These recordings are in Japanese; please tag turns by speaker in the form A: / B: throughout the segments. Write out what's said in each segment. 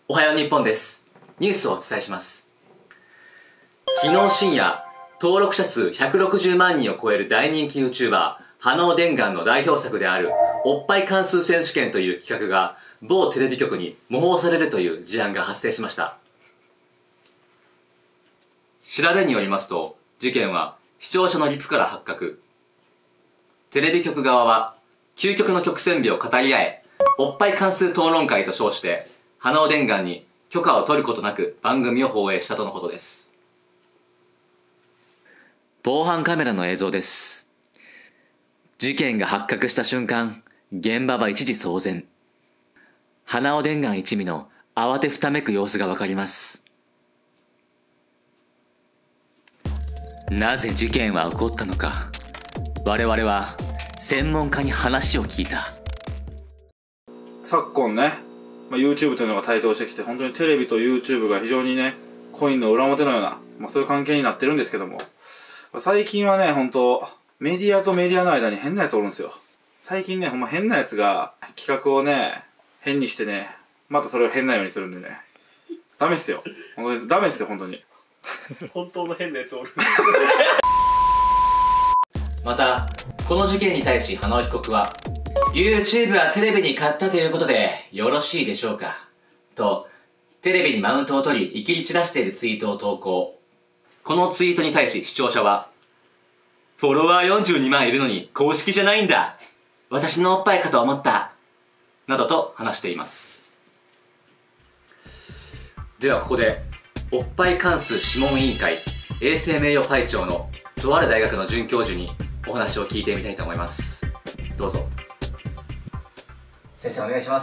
A: おはよう日本です。ニュースをお伝えします。昨日深夜、登録者数160万人を超える大人気 YouTuber、ハノーデンガンの代表作である、おっぱい関数選手権という企画が、某テレビ局に模倣されるという事案が発生しました。調べによりますと、事件は視聴者のリプから発覚。テレビ局側は、究極の曲線美を語り合え、おっぱい関数討論会と称して、ハノーデンガンに許可を取ることなく番組を放映したとのことです。防犯カメラの映像です。事件が発覚した瞬間、現場は一時騒然。ハノーデンガン一味の慌てふためく様子がわかります。なぜ事件は起こったのか、我々は専門家に話を聞いた。
B: 昨今ね、YouTube というのが台頭してきて、本当にテレビと YouTube が非常にね、コインの裏表のような、そういう関係になってるんですけども、最近はね、本当メディアとメディアの間に変なやつおるんですよ。最近ね、ほんま変なやつが企画をね、変にしてね、またそれを変なようにするんでね、ダメっすよ。本当にダメっすよ、本当に。
C: 本当の変なやつおる。
A: また、この事件に対しハノー被告は、YouTube はテレビに買ったということでよろしいでしょうかと、テレビにマウントを取り、いきり散らしているツイートを投稿。このツイートに対し視聴者は、フォロワー42万いるのに公式じゃないんだ、私のおっぱいかと思った、などと話しています。ではここで、おっぱい関数諮問委員会衛生名誉会長のとある大学の准教授にお話を聞いてみたいと思います。どうぞ。先生、お願いします。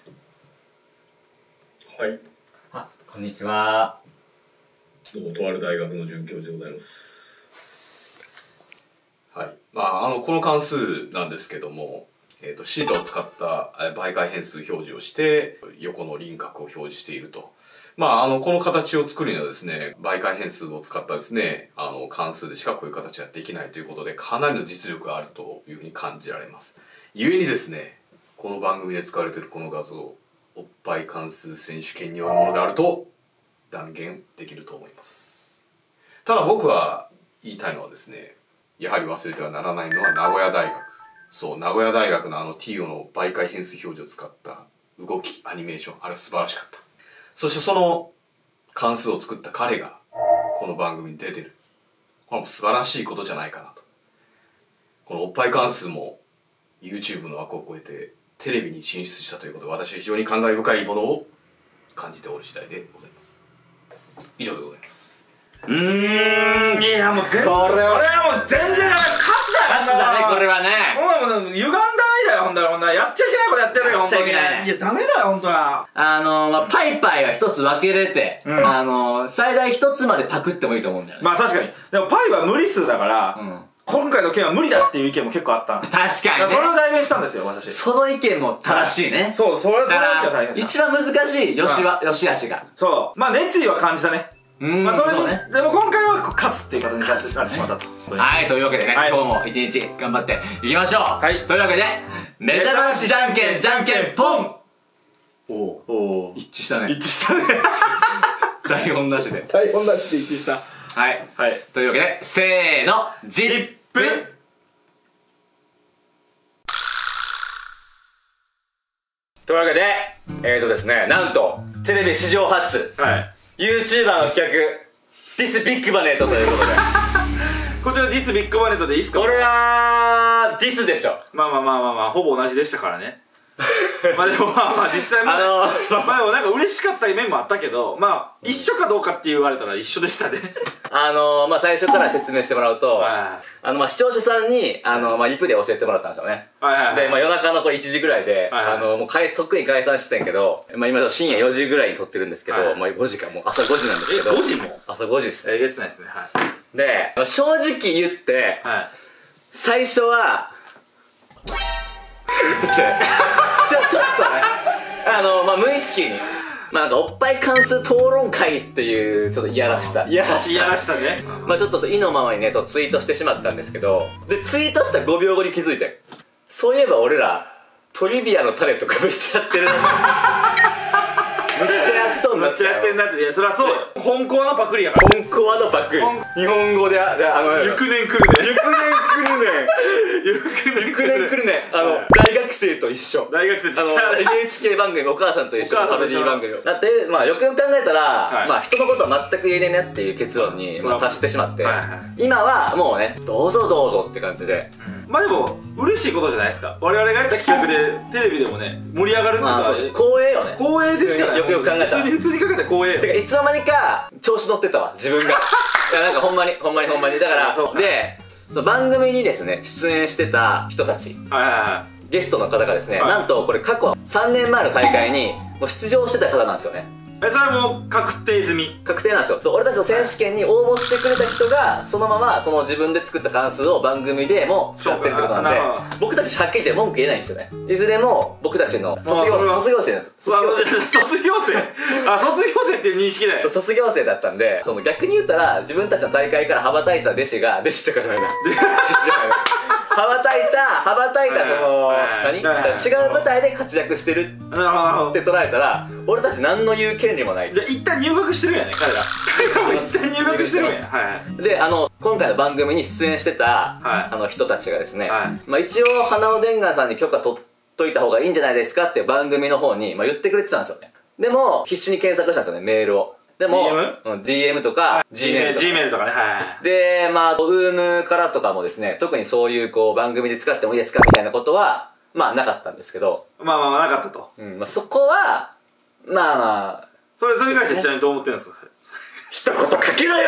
C: はい。
A: あ、こんにちは。
C: どうも、とある大学の准教授でございます。はい。この関数なんですけども、シートを使った媒介変数表示をして、横の輪郭を表示していると。この形を作るにはですね、媒介変数を使ったですね、関数でしかこういう形はできないということで、かなりの実力があるというふうに感じられます。故にですね、この番組で使われているこの画像、おっぱい関数選手権によるものであると断言できると思います。ただ僕は言いたいのはですね、やはり忘れてはならないのは名古屋大学。そう、名古屋大学のTIOの媒介変数表示を使った動き、アニメーション、あれは素晴らしかった。そしてその関数を作った彼がこの番組に出てる。これも素晴らしいことじゃないかなと。このおっぱい関数も YouTube の枠を超えてテレビに進出したということで、私は非常に感慨深いものを感じておる次第でございます。以上でございます。
B: いやもう全然、これはもう全然勝つ
A: だね、これはね。
B: もう歪んだ愛だよ、ほんとに。やっちゃいけないことやってるよ、ほんとに。いや、ダメだよ、ほんとは。
A: パイパイは一つ分けれて、最大一つまでパクってもいいと思うんだよね。
B: 確かに。でもパイは無理数だから、今回の件は無理だっていう意見も結構あった。
A: 確かにね。
B: それを代弁したんですよ、私。
A: その意見も正しいね。
B: そう、それは大変。
A: 一番難しい、よしあしが。
B: そう。熱意は感じたね。それに、でも今回は勝つっていう形になってしまったと。
A: はい、というわけでね、今日も一日頑張っていきましょう。はい。というわけで、目覚ましじゃんけんじゃんけんポン。お一致したね。
B: 一致したね。
A: 台本なしで。
B: 台本なしで一致した。
A: はい。はい。というわけで、せーの、ジップ。というわけで、ですね、なんと、テレビ史上初、YouTuber の企画、ディスビッグバネットということで。
B: こちらディスビッグバネットでいいっすか？
A: これは、ディスでしょ。
B: ほぼ同じでしたからね。でも実際でもなんか嬉しかった面もあったけど、一緒かどうかって言われたら一緒でしたね。
A: 最初から説明してもらうと、視聴者さんに、リプで教えてもらったんですよね。で、夜中のこれ1時ぐらいで、もうとっくに解散してたんやけど、今深夜4時ぐらいに撮ってるんですけど、5時か、もう朝5時なんですけど。
B: 5時も
A: 朝5時っす。
B: えげつないですね。
A: で、正直言って、最初は、ちょっとね、無意識に、おっぱい関数討論会っていうちょっといやらしさね。ちょっと意のままにねツイートしてしまったんですけど、でツイートした5秒後に気づいて、そういえば俺らトリビアの種とかめっちゃやってるめっちゃやっことになっちゃう。
B: やってんだって。いや、そりゃそうよ。本校のパクリやから。
A: 本校のパクリ。日本語で、
B: ゆくねん来るね。
A: ゆくねん来るね。ゆくねん来るね。大学生と一緒。
B: 大学生と一緒。
A: NHK 番組、お母さんと一緒のパロディ番組を。だって、まあよくよく考えたら、まあ人のことは全く言えねえねっていう結論に達してしまって、今はもうね、どうぞどうぞって感じで。
B: まあでも、嬉しいことじゃないですか。我々がやった企画で、テレビでもね、盛り上がるっていうのは、
A: 光栄よね。
B: 光栄でしかない。
A: よくよく考えたら。
B: 普通にかけたら光栄よ。
A: てか、いつの間にか、調子乗ってたわ、自分が。いや、なんかほんまに。だから、で、番組にですね、出演してた人たち。ゲストの方がですね、なんとこれ過去3年前の大会にもう出場してた方なんですよね。
B: それはもう確定済み。
A: 確定なんですよ。そう、俺たちの選手権に応募してくれた人がそのままその自分で作った関数を番組でも使ってるってことなんで、僕たちはっきり言って文句言えないんですよね。いずれも僕たちの卒業生なんです。
B: 卒業生っていう認識だよ。
A: 卒業生だったんで、その逆に言ったら自分たちの大会から羽ばたいた弟子が、弟子とかじゃないな、羽ばたいたその違う舞台で活躍してるって捉えたら、俺たち何の言う権利もない。
B: じゃあ一旦入学してるんやね、彼らも一旦入学してるんや。
A: で、今回の番組に出演してた人たちがですね、まあ一応花尾伝願さんに許可取っといた方がいいんじゃないですかって番組の方に言ってくれてたんですよね。でも必死に検索したんですよね、メールを。でも DM とか
B: Gmail とかね。
A: で、まあ UM からとかもですね、特にそういうこう番組で使ってもいいですかみたいなことはまあなかったんですけど、
B: まあなかったと。
A: まあそこはまあ
B: それに関してちなみにどう思ってるんですか、それ。
A: 一言かけろよ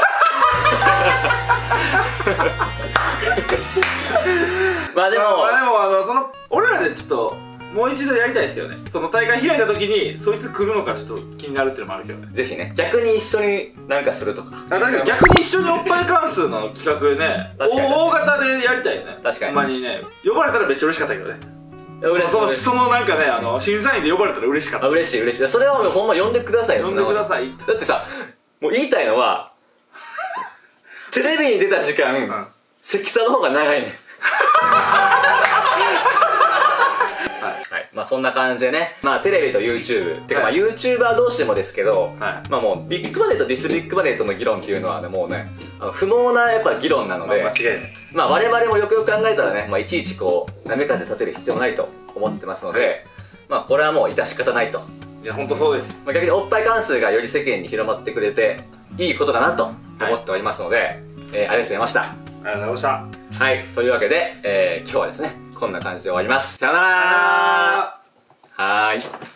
A: まあでも俺らでちょっともう一度やりたいですけどね。その大会開いた時にそいつ来るのかちょっと気になるっていうのもあるけどね。 ぜひね、逆に一緒になんかするとか。
B: だから逆に一緒におっぱい関数の企画でね、大型でやりたいよね。
A: 確かに。
B: ほんまにね、呼ばれたらめっちゃ嬉しかったけどね。そのなんかね、審査員で呼ばれたら嬉しかった。
A: 嬉しい。それはほんま呼んでくださいよ。
B: 呼んでください。
A: だってさ、もう言いたいのはテレビに出た時間、関さの方が長いねん。はい、まあそんな感じでね、まあテレビと YouTube てかまあ YouTuber 同士でもですけど、まあもうビッグバレーとディスビッグバレーとの議論っていうのはね、もうね不毛なやっぱ議論なので、
B: 間違いない。
A: まあ我々もよくよく考えたらね、まあいちいちこうなめ風立てる必要ないと思ってますので、まあこれはもう致し方ないと。
B: いや本当そうです。
A: まあ逆におっぱい関数がより世間に広まってくれていいことだなと思っておりますので、ありがとうございました。
B: ありがとうございました。
A: はい、というわけで、今日はですねこんな感じで終わります。さよなら。はーい。